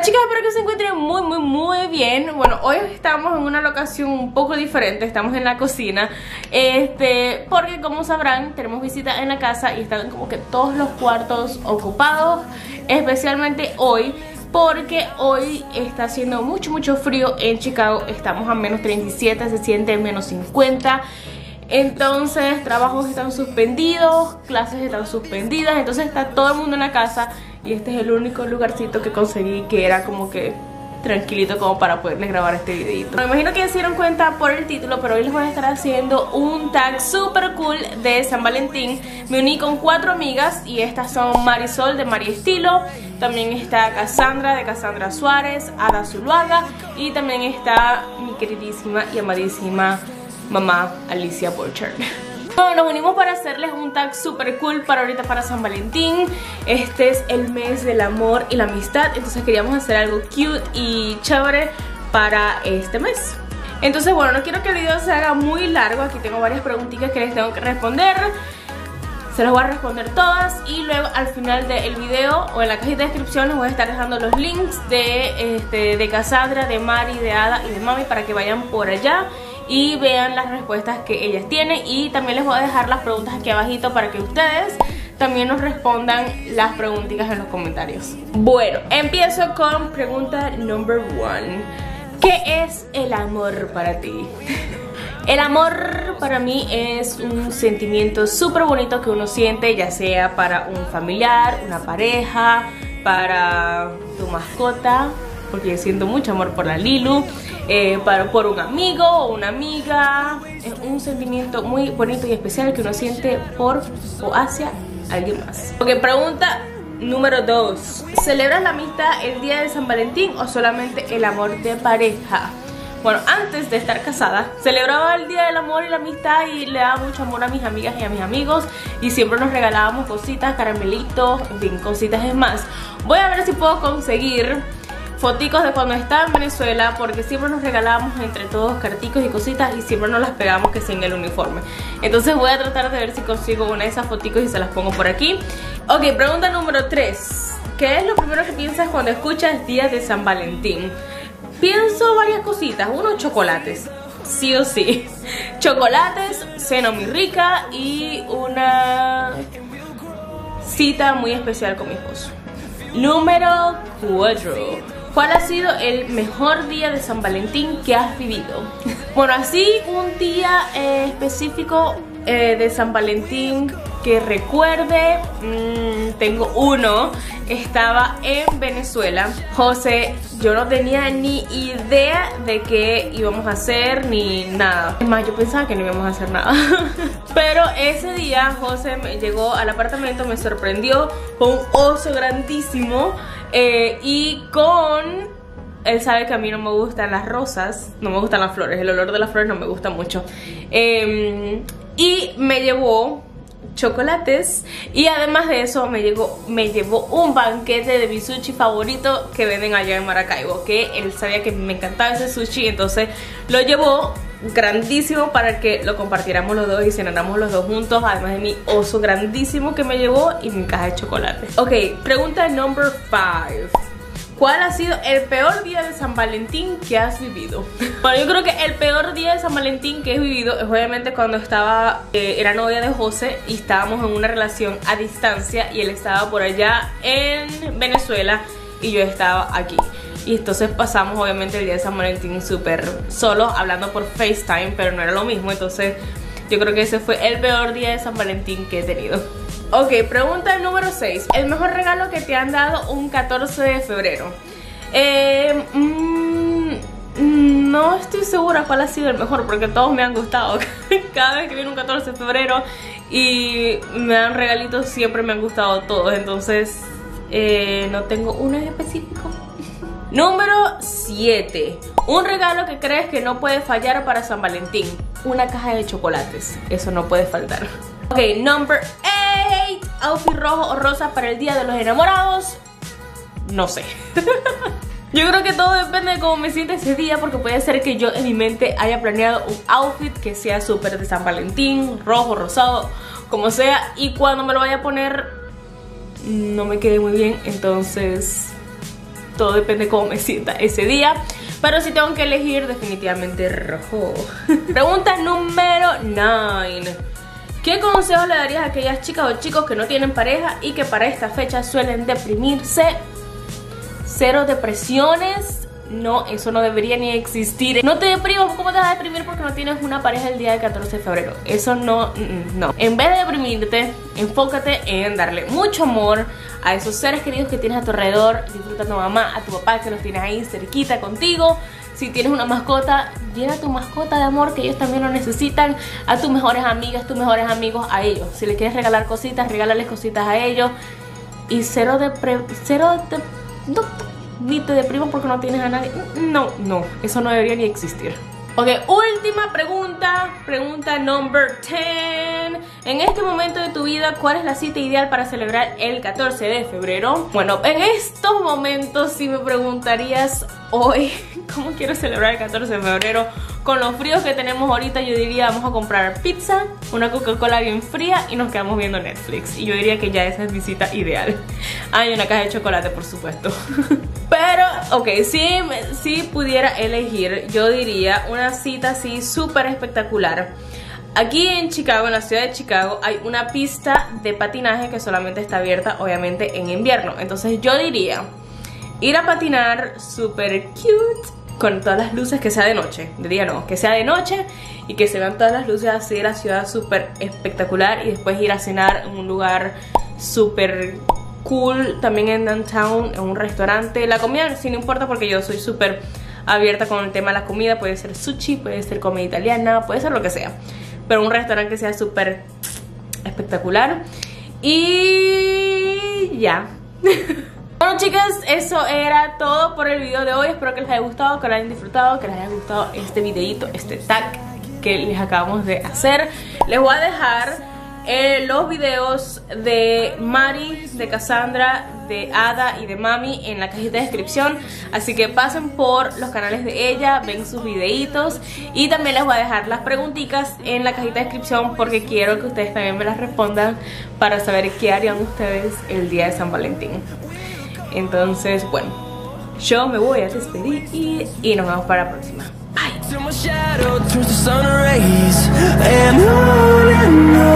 chicas, espero que se encuentren muy bien. Bueno, hoy estamos en una locación un poco diferente. Estamos en la cocina porque como sabrán, tenemos visita en la casa y están como que todos los cuartos ocupados. Especialmente hoy, porque hoy está haciendo mucho frío en Chicago. Estamos a menos 37, se siente menos 50. Entonces trabajos están suspendidos, clases están suspendidas. Entonces está todo el mundo en la casa. Y este es el único lugarcito que conseguí que era como que tranquilito como para poderles grabar este videito. Me imagino que ya se dieron cuenta por el título, pero hoy les voy a estar haciendo un tag super cool de San Valentín. Me uní con 4 amigas y estas son Marisol de Mari Estilo. También está Cassandra de Cassandra Suárez, Ada Zuluaga. Y también está mi queridísima y amadísima mamá Alicia Borcher. Bueno, nos unimos para hacerles un tag super cool para ahorita, para San Valentín. Este es el mes del amor y la amistad, entonces queríamos hacer algo cute y chévere para este mes. Entonces bueno, no quiero que el video se haga muy largo. Aquí tengo varias preguntitas que les tengo que responder. Se las voy a responder todas y luego al final del video o en la cajita de descripción les voy a estar dejando los links de Cassandra, de Mari, de Ada y de Mami para que vayan por allá y vean las respuestas que ellas tienen. Y también les voy a dejar las preguntas aquí abajito para que ustedes también nos respondan las preguntitas en los comentarios. Bueno, empiezo con pregunta number 1. ¿Qué es el amor para ti? El amor para mí es un sentimiento súper bonito que uno siente, ya sea para un familiar, una pareja, para tu mascota, porque yo siento mucho amor por la Lilu, por un amigo o una amiga. Es un sentimiento muy bonito y especial que uno siente por o hacia alguien más. Ok, pregunta número 2. ¿Celebras la amistad el día de San Valentín o solamente el amor de pareja? Bueno, antes de estar casada, celebraba el día del amor y la amistad y le daba mucho amor a mis amigas y a mis amigos. Y siempre nos regalábamos cositas, caramelitos, en fin, cositas. Es más, voy a ver si puedo conseguir foticos de cuando estaba en Venezuela, porque siempre nos regalábamos entre todos carticos y cositas y siempre nos las pegamos que sea en el uniforme. Entonces voy a tratar de ver si consigo una de esas foticos y se las pongo por aquí. Ok, pregunta número 3. ¿Qué es lo primero que piensas cuando escuchas Día de San Valentín? Pienso varias cositas. Uno, chocolates, sí o sí. Chocolates, cena muy rica y una cita muy especial con mi esposo. Número 4. ¿Cuál ha sido el mejor día de San Valentín que has vivido? Bueno, así un día específico de San Valentín que recuerde, tengo uno. Estaba en Venezuela. José, yo no tenía ni idea de qué íbamos a hacer ni nada. Es más, yo pensaba que no íbamos a hacer nada. Pero ese día José me llegó al apartamento, me sorprendió con un oso grandísimo. Y con... Él sabe que a mí no me gustan las rosas, no me gustan las flores, el olor de las flores no me gusta mucho. Y me llevó chocolates y además de eso me llevó un banquete de mi sushi favorito que venden allá en Maracaibo, que él sabía que me encantaba ese sushi, entonces lo llevó grandísimo para que lo compartiéramos los dos y cenáramos los dos juntos, además de mi oso grandísimo que me llevó y mi caja de chocolates. Ok, pregunta number 5. ¿Cuál ha sido el peor día de San Valentín que has vivido? Bueno, yo creo que el peor día de San Valentín que he vivido es obviamente cuando era novia de José y estábamos en una relación a distancia y él estaba por allá en Venezuela y yo estaba aquí. Y entonces pasamos obviamente el día de San Valentín súper solos, hablando por FaceTime, pero no era lo mismo. Entonces yo creo que ese fue el peor día de San Valentín que he tenido. Ok, pregunta número 6. El mejor regalo que te han dado un 14 de febrero. No estoy segura cuál ha sido el mejor, porque todos me han gustado. Cada vez que viene un 14 de febrero y me dan regalitos, siempre me han gustado todos. Entonces no tengo uno en específico. Número 7. Un regalo que crees que no puede fallar para San Valentín. Una caja de chocolates. Eso no puede faltar. Ok, number 8. Outfit rojo o rosa para el día de los enamorados. No sé. Yo creo que todo depende de cómo me sienta ese día, porque puede ser que yo en mi mente haya planeado un outfit que sea súper de San Valentín, rojo, rosado, como sea, y cuando me lo vaya a poner no me quede muy bien, entonces todo depende de cómo me sienta ese día. Pero si tengo que elegir, definitivamente rojo. Pregunta número 9. ¿Qué consejos le darías a aquellas chicas o chicos que no tienen pareja y que para esta fecha suelen deprimirse? Cero depresiones. No, eso no debería ni existir. No te deprimas, ¿cómo te vas a deprimir porque no tienes una pareja el día del 14 de febrero? Eso no. En vez de deprimirte, enfócate en darle mucho amor a esos seres queridos que tienes a tu alrededor. Disfruta a tu mamá, a tu papá, que los tienes ahí cerquita contigo. Si tienes una mascota, llena a tu mascota de amor, que ellos también lo necesitan. A tus mejores amigas, tus mejores amigos, a ellos. Si les quieres regalar cositas, regálales cositas a ellos. Y ni te deprimas porque no tienes a nadie. No, eso no debería ni existir. Ok, última pregunta number 10. En este momento de tu vida, ¿cuál es la cita ideal para celebrar el 14 de febrero? Bueno, en estos momentos, si me preguntarías hoy cómo quiero celebrar el 14 de febrero, con los fríos que tenemos ahorita, yo diría vamos a comprar pizza, una Coca-Cola bien fría y nos quedamos viendo Netflix. Y yo diría que ya esa es mi cita ideal. Ah, y una caja de chocolate, por supuesto. Pero, ok, si pudiera elegir, yo diría una cita así súper espectacular. Aquí en Chicago, en la ciudad de Chicago, hay una pista de patinaje que solamente está abierta, obviamente, en invierno. Entonces yo diría ir a patinar súper cute, con todas las luces, que sea de noche. De día no, que sea de noche y que se vean todas las luces así de la ciudad súper espectacular. Y después ir a cenar en un lugar súper cool, también en downtown, en un restaurante. La comida sí no importa porque yo soy súper abierta con el tema de la comida. Puede ser sushi, puede ser comida italiana, puede ser lo que sea, pero un restaurante que sea súper espectacular. Y ya. Bueno, chicas, eso era todo por el video de hoy. Espero que les haya gustado, que lo hayan disfrutado, que les haya gustado este videito, este tag que les acabamos de hacer. Les voy a dejar los videos de Mari, de Cassandra, de Ada y de Mami en la cajita de descripción. Así que pasen por los canales de ella, ven sus videitos. Y también les voy a dejar las preguntitas en la cajita de descripción, porque quiero que ustedes también me las respondan para saber qué harían ustedes el día de San Valentín. Entonces, bueno, yo me voy a despedir y nos vemos para la próxima. Bye.